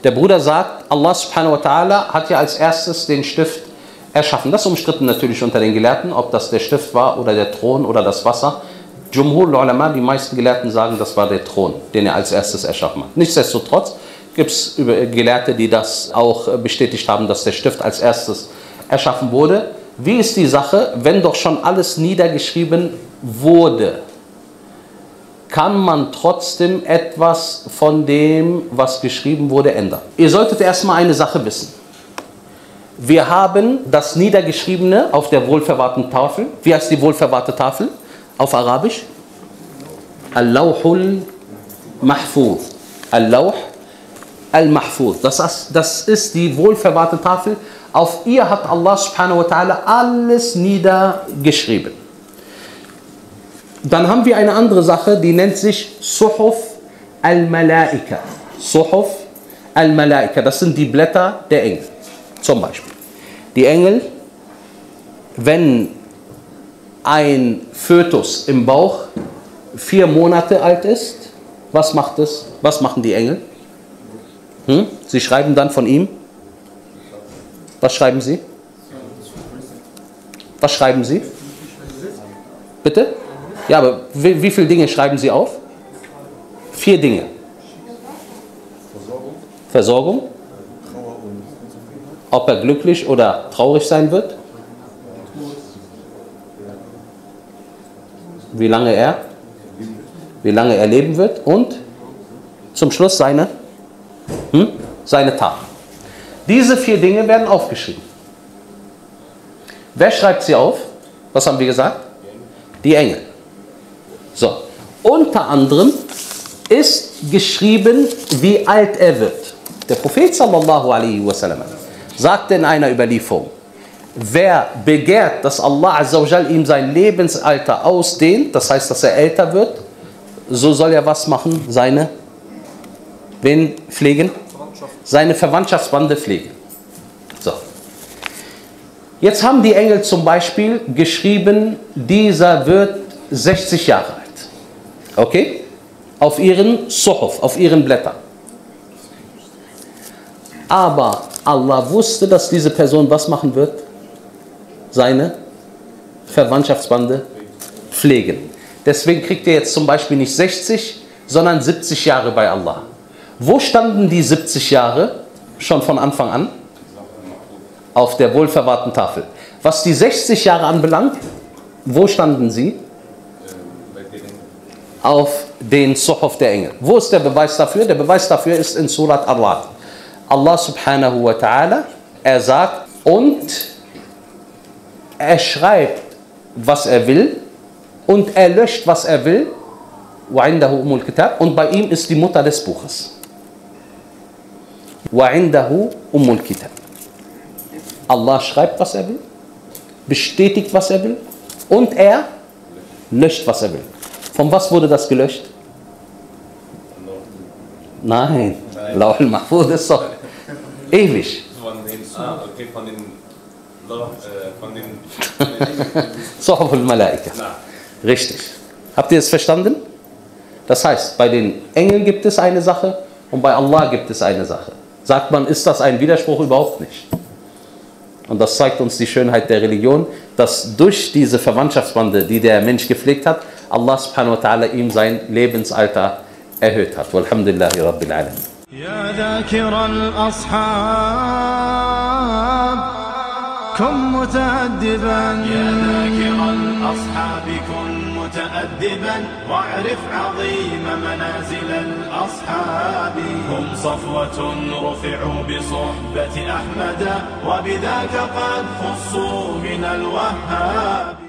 Der Bruder sagt, Allah subhanahu wa ta'ala hat ja als erstes den Stift erschaffen. Das ist umstritten natürlich unter den Gelehrten, ob das der Stift war oder der Thron oder das Wasser. Jumhur ulama, die meisten Gelehrten sagen, das war der Thron, den er als erstes erschaffen hat. Nichtsdestotrotz gibt es Gelehrte, die das auch bestätigt haben, dass der Stift als erstes erschaffen wurde. Wie ist die Sache, wenn doch schon alles niedergeschrieben wurde? Kann man trotzdem etwas von dem, was geschrieben wurde, ändern? Ihr solltet erstmal eine Sache wissen. Wir haben das Niedergeschriebene auf der wohlverwahrten Tafel. Wie heißt die wohlverwahrte Tafel auf Arabisch? Al-Lawhul Mahfuz. Al-Lawh Al-Mahfuz. Das ist die wohlverwahrte Tafel. Auf ihr hat Allah subhanahu wa ta'ala alles niedergeschrieben. Dann haben wir eine andere Sache, die nennt sich Suhuf al-Malaika. Suhuf al-Malaika, das sind die Blätter der Engel. Zum Beispiel. Die Engel, wenn ein Fötus im Bauch 4 Monate alt ist, was macht es? Was machen die Engel? Sie schreiben dann von ihm. Was schreiben sie? Was schreiben sie? Bitte? Ja, aber wie viele Dinge schreiben sie auf? 4 Dinge. Versorgung. Ob er glücklich oder traurig sein wird. Wie lange er leben wird. Und zum Schluss seine Taten. Diese 4 Dinge werden aufgeschrieben. Wer schreibt sie auf? Was haben wir gesagt? Die Engel. So, unter anderem ist geschrieben, wie alt er wird. Der Prophet sallallahu alaihi wasallam sagte in einer Überlieferung, wer begehrt, dass Allah azza wa jal ihm sein Lebensalter ausdehnt, das heißt, dass er älter wird, so soll er was machen? Wen pflegen? Seine Verwandtschaftsbande pflegen. So. Jetzt haben die Engel zum Beispiel geschrieben, dieser wird 60 Jahre alt. Okay? Auf ihren Suhuf, auf ihren Blättern. Aber Allah wusste, dass diese Person was machen wird? Seine Verwandtschaftsbande pflegen. Deswegen kriegt er jetzt zum Beispiel nicht 60, sondern 70 Jahre bei Allah. Wo standen die 70 Jahre schon von Anfang an? Auf der wohlverwahrten Tafel. Was die 60 Jahre anbelangt, wo standen sie? Auf den Suhuf der Engel. Wo ist der Beweis dafür? Der Beweis dafür ist in Surat Ar-Ra'd. Allah subhanahu wa ta'ala, er sagt, und er schreibt, was er will, und er löscht, was er will, und bei ihm ist die Mutter des Buches. Allah schreibt, was er will, bestätigt, was er will, und er löscht, was er will. Von was wurde das gelöscht? Nein, Lawh al-Mahfuz ist doch ewig. Von den Suhuf al-Malaika. Richtig. Habt ihr es verstanden? Das heißt, bei den Engeln gibt es eine Sache und bei Allah gibt es eine Sache. Sagt man, ist das ein Widerspruch? Überhaupt nicht. Und das zeigt uns die Schönheit der Religion, dass durch diese Verwandtschaftsbande, die der Mensch gepflegt hat, Allah subhanahu wa ta'ala ihm sein Lebensalter erhöht hat. Walhamdulillahi Rabbil Alamin. Ya dhakir al-ashab, kun muta'addiban. Ya dhakir al-ashab, kun muta'addiban. Wa'rif 'azima manazil al-ashab. Hum safwatun rufi'u bi suhbati Ahmad, wa bidhaka qad khussu min al-Wahhab.